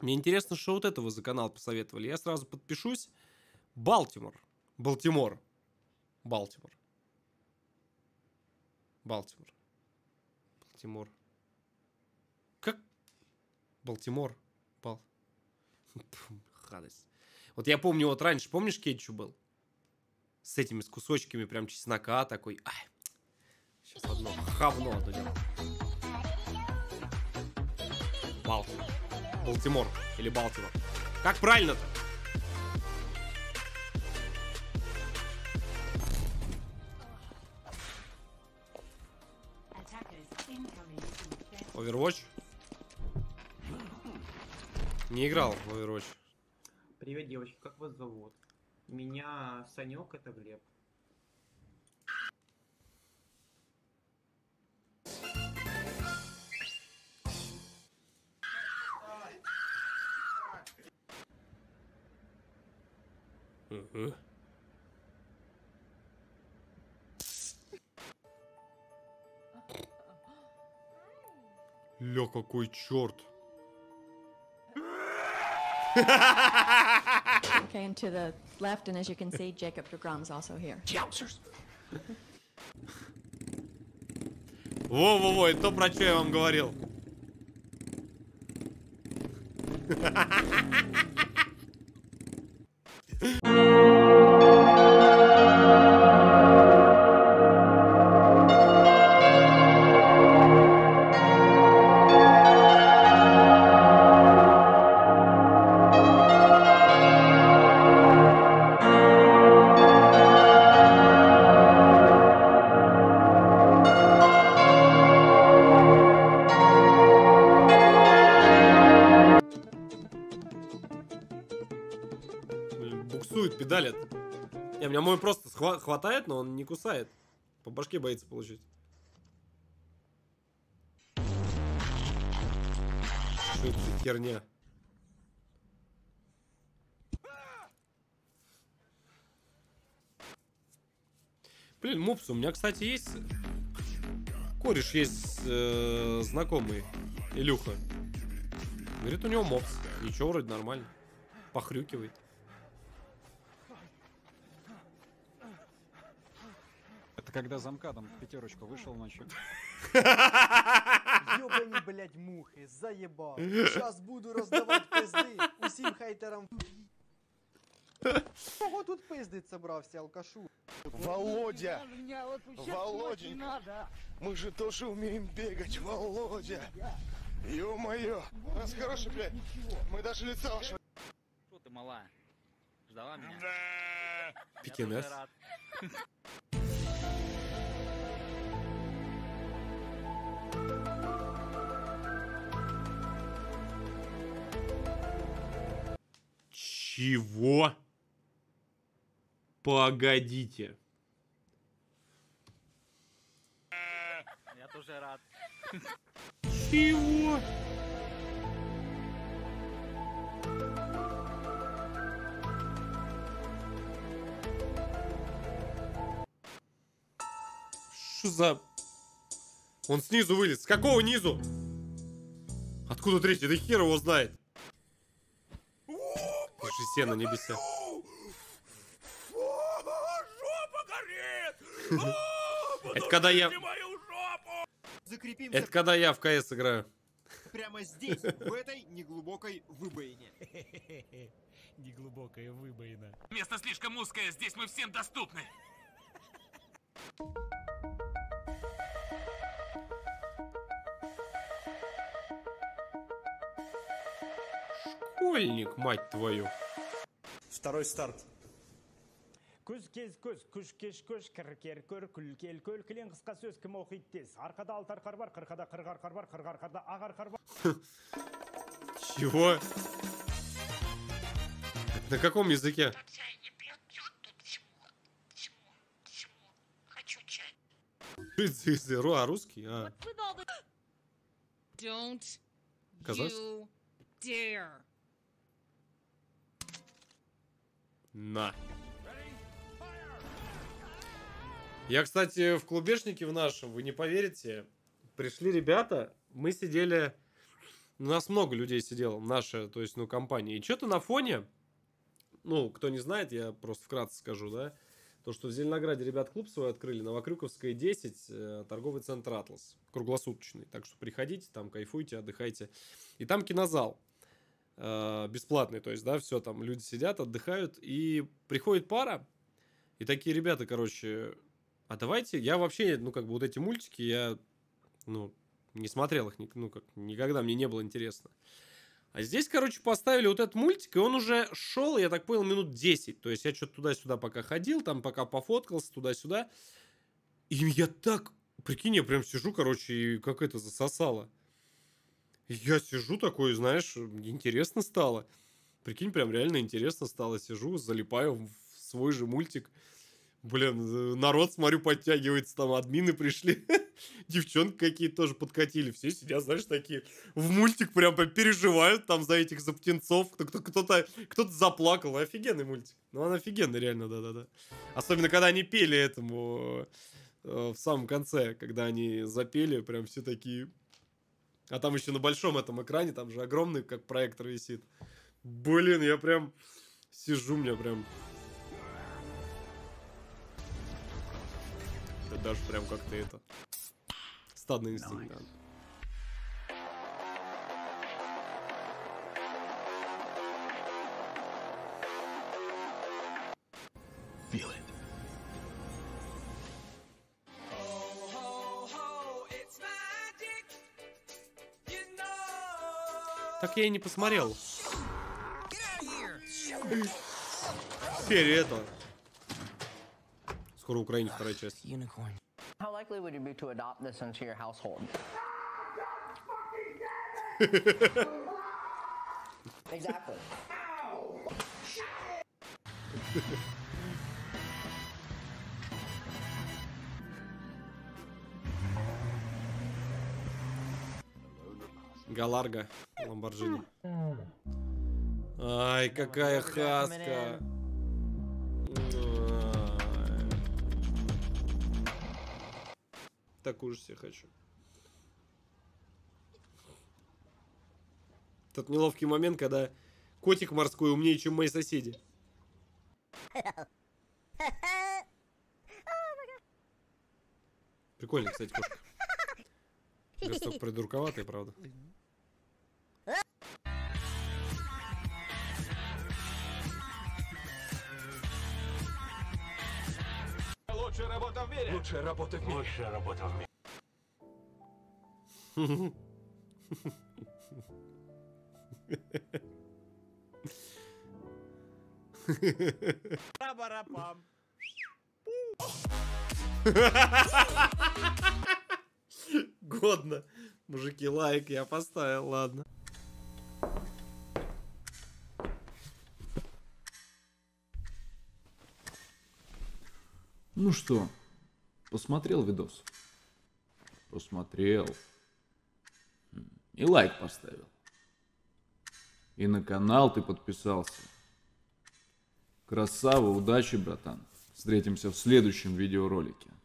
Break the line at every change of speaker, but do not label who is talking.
Мне интересно, что вот этого за канал посоветовали. Я сразу подпишусь. Балтимор. Балтимор. Балтимор. Балтимор. Балтимор. Как? Балтимор. Гадость. Вот я помню, вот раньше, помнишь, кетчуп был? С этими, с кусочками прям чеснока такой. Ай. Сейчас одно говно отойдем. Балтимор. Балтимор. Или Балтимор. Как правильно-то? Overwatch? Не играл в Overwatch.
Привет, девочки, как вас зовут? Меня Санек, это Глеб.
Угу. Ля, какой черт.
Okay, and to the left, and as you can see, Jacob de Grom's also here.
Во-во-во, это то, про что я вам говорил. Буксует, педалит. Не, меня мой просто хватает, но он не кусает. По башке боится получить. Что это за херня? Блин, мупс, у меня, кстати, есть... Кореш есть знакомый. Илюха. Говорит, у него мопс. Ничего, вроде нормально. Похрюкивает.
Это когда замкадом в пятерочку вышел ночью.
Ёбані, блядь, мухи, заебал. Сейчас буду раздавать пизды усім хейтерам. Кого тут пиздить собрався, алкашу?
Володя! Володенька! Мы же тоже умеем бегать, Володя! Ё-моё! У нас хороший, блядь! Мы даже лица вашего...
Что ты, малая? Ждала меня?
Пекинес. Чего? Погодите.
Я тоже рад.
Чего? Что за... Он снизу вылез. С какого низу? Откуда третий? Да хер его знает. Слушай, сено, не беся.
Жопа горит!
Это когда я...
Закрепимся
Это когда я в КС играю.
прямо здесь, в этой неглубокой выбоине.
Неглубокая выбоина.
Место слишком узкое, здесь мы всем доступны.
Школьник, мать твою.
Второй старт.
Көз кез көз, күш кеш көш, кір кер көр, күл кел көл, кілең қысқа сөз кім оқиды тез. Арқада алты арқар бар, қырқада қырық арқар бар, қырық арқарда ақ арқар бар.
Чего? На каком языке? А, русский? А.
Don't
Казахский?
you dare.
На. Я, кстати, в клубешнике в нашем, вы не поверите, пришли ребята, мы сидели У нас много людей сидело, наша, то есть, ну, компания. И что-то на фоне, ну, кто не знает, я просто вкратце скажу, да, то, что в Зеленограде ребят клуб свой открыли, Новокрюковская, 10, торговый центр «Атлас», круглосуточный. Так что приходите, там кайфуйте, отдыхайте. И там кинозал бесплатный, то есть, да, все, там люди сидят, отдыхают, и приходит пара, и такие ребята, короче, а давайте, я вообще, ну, как бы вот эти мультики, я, ну, не смотрел их, ну, как, никогда мне не было интересно. А здесь, короче, поставили вот этот мультик, и он уже шел, я так понял, минут 10. То есть я что-то туда-сюда пока ходил, там пока пофоткался, туда-сюда. И я так, прикинь, я прям сижу, короче, и как это засосало. И я сижу такой, знаешь, интересно стало. Прикинь, прям реально интересно стало. Сижу, залипаю в свой же мультик. Блин, народ, смотрю, подтягивается, там админы пришли. Девчонки какие-то тоже подкатили. Все сидят, знаешь, такие в мультик прям переживают там за этих за птенцов. Кто-то заплакал. Офигенный мультик. Ну, он офигенный, реально, да-да-да. Особенно, когда они пели этому в самом конце. Когда они запели, прям все такие... А там еще на большом этом экране, там же огромный, как проектор висит. Блин, я прям сижу, мне прям... Это даже прям как-то это... Стадный инстинкт, да. Так я и не посмотрел. Теперь это. Скоро Украине вторая часть.
How likely would it be to adopt this into your household? Exactly.
Галарго, Ламборджини. Ай, какая хаска. Такую же себе хочу. Тот неловкий момент, когда котик морской умнее, чем мои соседи. Прикольно, кстати, кошка. Листок придурковатый, правда.
Лучшая работа в мире. Лучшая работа в мире. Лучшая работа в мире.
Годно. Мужики, лайк я поставил, ладно.
Ну что, посмотрел видос? Посмотрел. И лайк поставил. И на канал ты подписался. Красава, удачи, братан. Встретимся в следующем видеоролике.